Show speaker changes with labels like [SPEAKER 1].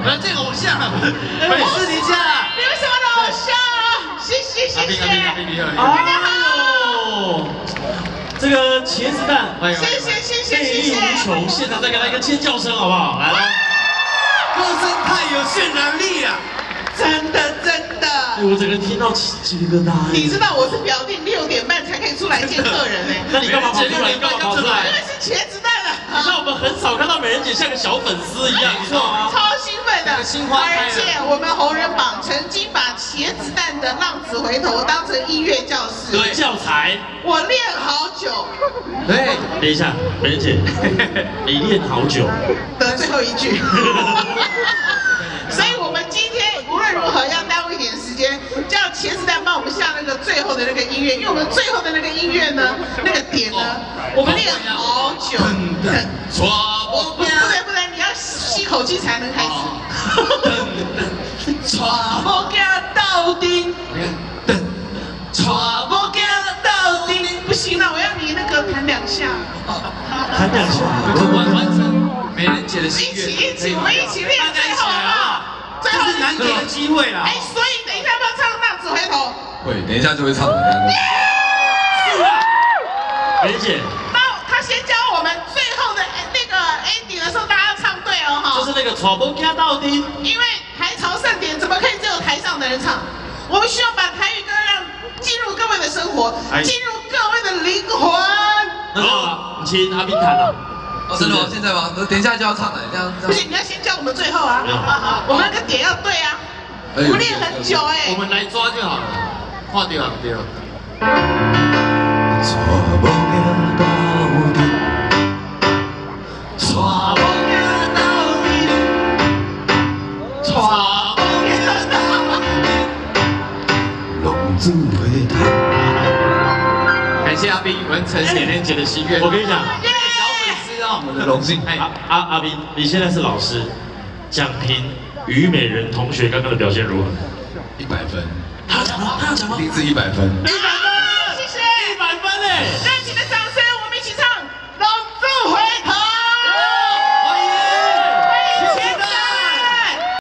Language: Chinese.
[SPEAKER 1] 来这个偶像，本事你家，
[SPEAKER 2] 你们什么的偶像？谢谢谢谢。
[SPEAKER 1] 大家好。这个茄子蛋，
[SPEAKER 2] 谢谢谢谢
[SPEAKER 1] 魅力无穷，现场再给他一个尖叫声好不好？来，
[SPEAKER 3] 歌声太有渲染力了，真的真的。
[SPEAKER 1] 我整个人听到鸡皮疙瘩。
[SPEAKER 2] 你知道我是表定6点半才可以出来见客人哎，
[SPEAKER 1] 那你干嘛跑出来？你干嘛跑出来？
[SPEAKER 2] 因为是茄子蛋了。
[SPEAKER 1] 你知道我们很少看到美人姐像个小粉丝一样，你知道吗？
[SPEAKER 2] 超兴奋的，而且我们红人榜曾经把茄子蛋的《浪子回头》当成音乐教室
[SPEAKER 1] 教材。
[SPEAKER 2] 我练好久。
[SPEAKER 1] 对，等一下，美人姐，你练好久。
[SPEAKER 2] 的最后一句。所以我们今天无论如何要耽误一点时间，叫茄子蛋帮我们下那个最后的那个音乐，因为我们最后的那个音乐呢，那个点呢，我们练好久。不能，你要吸口气才能开始。我给到底，我给到底，不行了，我要你那个弹2下。
[SPEAKER 1] 弹2下，
[SPEAKER 3] 完成美人姐的心愿。
[SPEAKER 2] 我们一起练最后好不好？最后
[SPEAKER 3] 是难得的机会啦。
[SPEAKER 2] 所以等一下要不要唱《浪子回头》？
[SPEAKER 4] 会，等一下就会唱的。
[SPEAKER 1] 美人姐，
[SPEAKER 2] 那他先教我们最后的那个 ending 的时候，大家要唱对哦哈。
[SPEAKER 1] 就是那个传播加到底。
[SPEAKER 2] 因为台朝盛典怎么可以只有台上的人唱？我们需要把台语歌让进入各位的生活，进入各位的灵魂。
[SPEAKER 1] 那好，请阿斌弹了。
[SPEAKER 4] 真的吗？现在吗？等一下就要唱了，这样。
[SPEAKER 2] 不行，你要先教我们最后啊！我们那个点要对啊。我们练很久哎。
[SPEAKER 3] 我们来抓就好了，画掉对了。感谢阿斌完成美人姐的心愿。
[SPEAKER 1] 我跟你讲，
[SPEAKER 3] 小粉丝啊，
[SPEAKER 4] 我们的荣幸。
[SPEAKER 1] 阿斌，你现在是老师，讲评虞美人同学刚刚的表现如何
[SPEAKER 4] ？100分。
[SPEAKER 1] 他要讲吗？
[SPEAKER 4] 一定是100分。